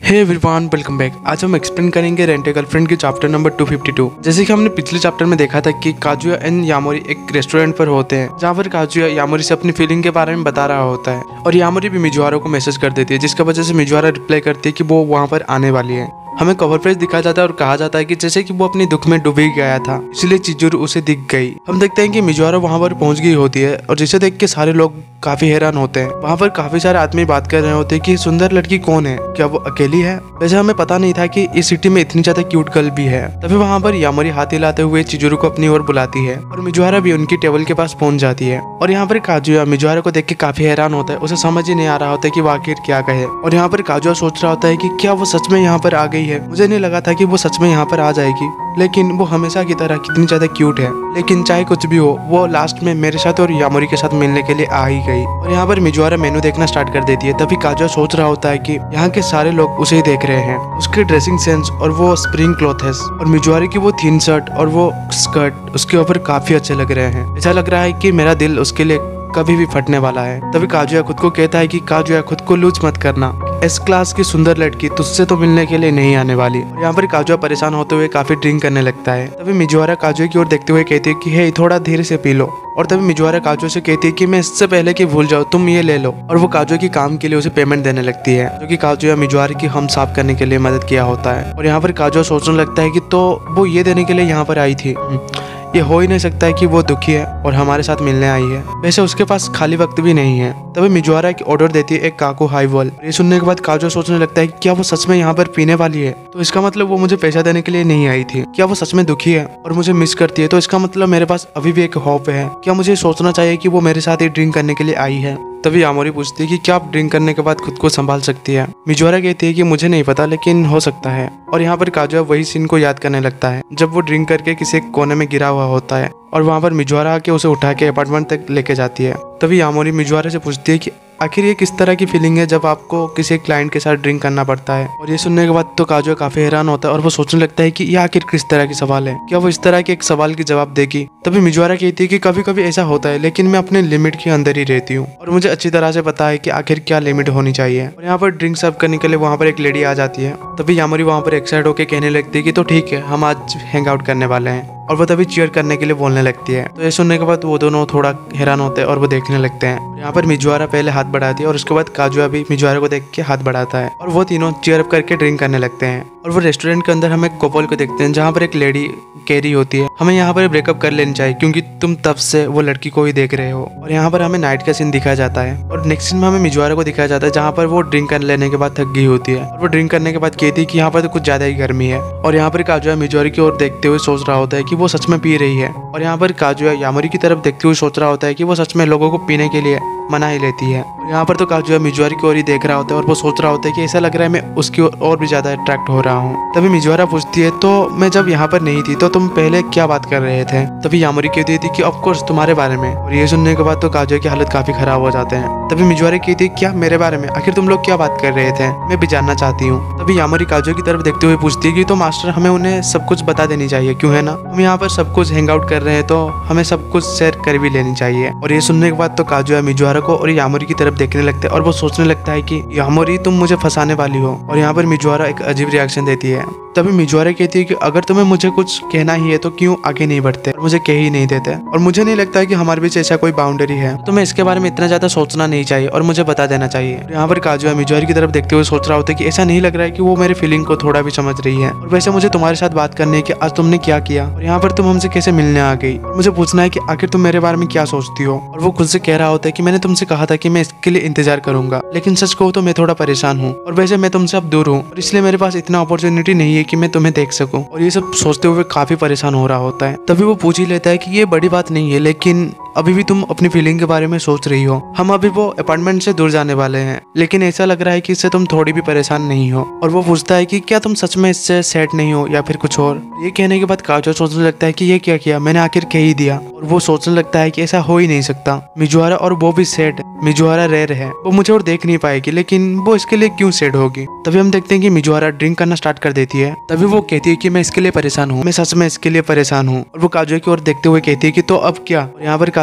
Hey everyone, welcome back. आज हम explain करेंगे रेंट ए गर्लफ्रेंड के चैप्टर नंबर 252। जैसे कि हमने पिछले चैप्टर में देखा था कि काजुया एंड यामोरी एक रेस्टोरेंट पर होते हैं, जहाँ पर काजुया यामोरी से अपनी फीलिंग के बारे में बता रहा होता है और यामोरी भी मिजुआरो को मैसेज कर देती है, जिसकी वजह से मिजुआरो रिप्लाई करती है कि वो वहाँ पर आने वाली है। हमें कवर पेज दिखाया जाता है और कहा जाता है कि जैसे कि वो अपने दुख में डूबी गया था, इसलिए चिजुरू उसे दिख गई। हम देखते हैं कि मिजुआरो वहां पर पहुंच गई होती है और जिसे देख के सारे लोग काफी हैरान होते हैं। वहां पर काफी सारे आदमी बात कर रहे होते हैं कि सुंदर लड़की कौन है, क्या वो अकेली है। वैसे हमें पता नहीं था कि इस सिटी में इतनी ज्यादा क्यूट गर्ल भी है। तभी वहां पर यामोरी हाथ हिलाते हुए चिजुरू को अपनी ओर बुलाती है और मिजुआरो भी उनकी टेबल के पास पहुंच जाती है। और यहाँ पर काजुया मिजुआरो को देख के काफी हैरान होता है, उसे समझ ही नहीं आ रहा होता है कि वो आखिर क्या कहे। और यहाँ पर काजुया सोच रहा होता है कि क्या वो सच में यहाँ पर आ गई है। मुझे नहीं लगा था कि वो सच में यहाँ पर आ जाएगी, लेकिन वो हमेशा की तरह कितनी ज्यादा क्यूट है। लेकिन चाहे कुछ भी हो, वो लास्ट में मेरे साथ और यामोरी के साथ मिलने के लिए आ ही गई। और यहाँ पर मिजुआरो मेनू देखना स्टार्ट कर देती है। तभी काजुया सोच रहा होता है कि यहाँ के सारे लोग उसे ही देख रहे हैं, उसके ड्रेसिंग सेंस और वो स्प्रिंग क्लॉथेस और मिजुआरो की वो थीन शर्ट और वो स्कर्ट उसके ऊपर काफी अच्छे लग रहे हैं। ऐसा लग रहा है कि मेरा दिल उसके लिए कभी भी फटने वाला है। तभी काजुया खुद को कहता है कि काजुया, खुद को लूज मत करना, एस क्लास की सुंदर लड़की तुझसे तो मिलने के लिए नहीं आने वाली। और यहाँ पर काजुया परेशान होते हुए काफी ड्रिंक करने लगता है। तभी मिजुआरो काजुया की ओर देखते हुए कहती है कि हे, थोड़ा धीरे से पी लो। और तभी मिजुआरो काजुया से कहती है कि मैं इससे पहले कि भूल जाओ, तुम ये ले लो। और वो काजुया की काम के लिए उसे पेमेंट देने लगती है, जो कि काजुया मिजुआरो की हम साफ करने के लिए मदद किया होता है। और यहाँ पर काजुया सोचने लगता है कि तो वो ये देने के लिए यहाँ पर आई थी। ये हो ही नहीं सकता है कि वो दुखी है और हमारे साथ मिलने आई है। वैसे उसके पास खाली वक्त भी नहीं है। तभी मिजुआरो एक ऑर्डर देती है, एक काकू हाईबॉल। ये सुनने के बाद काजुया सोचने लगता है कि क्या वो सच में यहाँ पर पीने वाली है, तो इसका मतलब वो मुझे पैसा देने के लिए नहीं आई थी। क्या वो सच में दुखी है और मुझे मिस करती है, तो इसका मतलब मेरे पास अभी भी एक होप है। क्या मुझे सोचना चाहिए कि वो मेरे साथ ही ड्रिंक करने के लिए आई है। तभी यामोरी पूछती है कि क्या आप ड्रिंक करने के बाद खुद को संभाल सकती है। मिजुआरो कहती है कि मुझे नहीं पता, लेकिन हो सकता है। और यहाँ पर काजुया वही सीन को याद करने लगता है जब वो ड्रिंक करके किसी कोने में गिरा हुआ होता है और वहाँ पर मिजुआरो आके उसे उठा के अपार्टमेंट तक लेके जाती है। तभी यामोरी मिजुआरो से पूछती है कि आखिर ये किस तरह की फीलिंग है जब आपको किसी क्लाइंट के साथ ड्रिंक करना पड़ता है। और ये सुनने के बाद तो काजुया काफी हैरान होता है और वो सोचने लगता है कि ये आखिर किस तरह की सवाल है, क्या वो इस तरह के एक सवाल की जवाब देगी। तभी मिजुआरो कहती है कि कभी कभी ऐसा होता है, लेकिन मैं अपने लिमिट के अंदर ही रहती हूँ और मुझे अच्छी तरह से पता है कि आखिर क्या लिमिट होनी चाहिए। और यहाँ पर ड्रिंक सर्व करने के लिए वहाँ पर एक लेडी आ जाती है। तभी यामोरी वहाँ पर एक्साइट होकर कहने लगती है कि तो ठीक है, हम आज हैंग आउट करने वाले हैं। और वो तभी चीयर करने के लिए बोलने लगती है। तो ये सुनने के बाद वो दोनों थोड़ा हैरान होते हैं और वो देखने लगते हैं। यहाँ पर मिजुआरो पहले हाथ बढ़ाती है और उसके बाद काजुया भी मिजुआरो को देख के हाथ बढ़ाता है और वो तीनों चीयर अप करके ड्रिंक करने लगते हैं। और वो रेस्टोरेंट के अंदर हम एक कपल को देखते हैं, जहाँ पर एक लेडी कैरी होती है। हमें यहाँ पर ब्रेकअप कर लेनी चाहिए क्योंकि तुम तब से वो लड़की को ही देख रहे हो। और यहाँ पर हमें नाइट का सीन दिखाया जाता है और नेक्स्ट सीन में हमें मिजुआरो को दिखाया जाता है, जहाँ पर वो ड्रिंक कर लेने के बाद थक गई होती है। और वो ड्रिंक करने के बाद कहती है कि यहाँ पर तो कुछ ज्यादा ही गर्मी है। और यहाँ पर काजुया मिजुआरो की ओर देखते हुए सोच रहा होता है कि वो सच में पी रही है। और यहाँ पर काजुया यामोरी की तरफ देखते हुए सोच रहा होता है कि वो सच में लोगों को पीने के लिए मना ही लेती है। और यहाँ पर तो काजुया मिजुआरो की ओर ही देख रहा होता है और वो सोच रहा होता है कि ऐसा लग रहा है मैं उसकी और भी ज्यादा अट्रैक्ट हो रहा हूँ। तभी मिजुआरो पूछती है, तो मैं जब यहाँ पर नहीं थी तो तुम पहले क्या बात कर रहे थे। तभी यामोरी कहती थी कि ऑफ कोर्स तुम्हारे बारे में। और ये सुनने के बाद तो काजुया की हालत काफी खराब हो जाते हैं। तभी मिजुआरो कहती है, क्या मेरे बारे में, आखिर तुम लोग क्या बात कर रहे थे, मैं भी जानना चाहती हूँ। तभी यामोरी काजुया की तरफ देखते हुए पूछती है कि तो मास्टर, हमें उन्हें सब कुछ बता देनी चाहिए, क्यों है ना, हम यहाँ पर सब कुछ हैंग आउट कर रहे हैं तो हमें सब कुछ शेयर कर भी लेनी चाहिए। और ये सुनने के बाद तो काजुया मिजुआरो को और यामोरी की तरफ देखने लगता है और वो सोचने लगता है कि यामोरी तुम मुझे फंसाने वाली हो। और यहाँ पर मिजुआरो एक अजीब रिएक्शन देती है। तभी मिजुआरो कहती है कि अगर तुम्हें मुझे कुछ कहना ही है तो क्यों आगे नहीं बढ़ते और मुझे कह ही नहीं देते। और मुझे नहीं लगता है कि हमारे बीच ऐसा कोई बाउंड्री है, तुम्हें इसके बारे में इतना ज्यादा सोचना नहीं चाहिए और मुझे बता देना चाहिए। यहाँ पर काजुया मिजुआरो की तरफ देखते हुए सोच रहा होता है कि ऐसा नहीं लग रहा है कि वो मेरी फीलिंग को थोड़ा भी समझ रही है। और वैसे मुझे तुम्हारे साथ बात करनी है कि आज तुमने क्या किया और यहाँ पर तुम हमसे कैसे मिलने आ गई। मुझे पूछना है कि आखिर तुम मेरे बारे में क्या सोचती हो। और वो खुद से कह रहा होता है कि मैंने तुमसे कहा था कि मैं इसके लिए इंतजार करूंगा, लेकिन सच कहूं तो मैं थोड़ा परेशान हूँ और वैसे मैं तुमसे अब दूर हूँ और इसलिए मेरे पास इतना अपॉर्चुनिटी नहीं है कि मैं तुम्हें देख सकूं। और ये सब सोचते हुए काफी परेशान हो रहा होता है। तभी वो पूछ ही लेता है कि ये बड़ी बात नहीं है, लेकिन अभी भी तुम अपनी फीलिंग के बारे में सोच रही हो। हम अभी वो अपार्टमेंट से दूर जाने वाले हैं, लेकिन ऐसा लग रहा है कि इससे तुम थोड़ी भी परेशान नहीं हो। और वो पूछता है कि क्या तुम सच में इससे सेट नहीं हो या फिर कुछ और। ये कहने के बाद काजुया सोचने लगता है कि ये क्या किया, मैंने आखिर कह ही दिया। और वो सोचने लगता है कि ऐसा हो ही नहीं सकता, मिजुआरो और वो भी सेट, मिजुआरो रेयर है, वो मुझे और देख नहीं पाएगी, लेकिन वो इसके लिए क्यों सेट होगी। तभी हम देखते हैं कि मिजुआरो ड्रिंक करना स्टार्ट कर देती है। तभी वो कहती है कि मैं इसके लिए परेशान हूँ, मैं सच में इसके लिए परेशान हूँ। और वो काजुया की ओर देखते हुए कहती है कि तो अब क्या। और यहाँ पर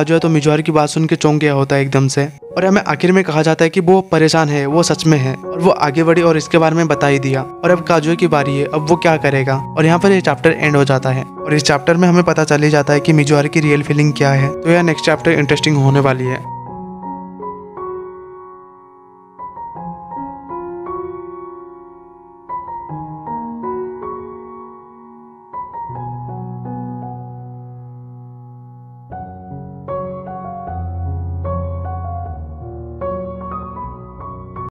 काजुया तो मिजुहारू की बात सुन के चौंक गया होता है एकदम से, और हमें आखिर में कहा जाता है कि वो परेशान है, वो सच में है, और वो आगे बढ़ी और इसके बारे में बता ही दिया। और अब काजुया की बारी है, अब वो क्या करेगा। और यहाँ पर ये चैप्टर एंड हो जाता है और इस चैप्टर में हमें पता चल ही जाता है कि मिजुहारू की रियल फीलिंग क्या है। तो यह नेक्स्ट चैप्टर इंटरेस्टिंग होने वाली है।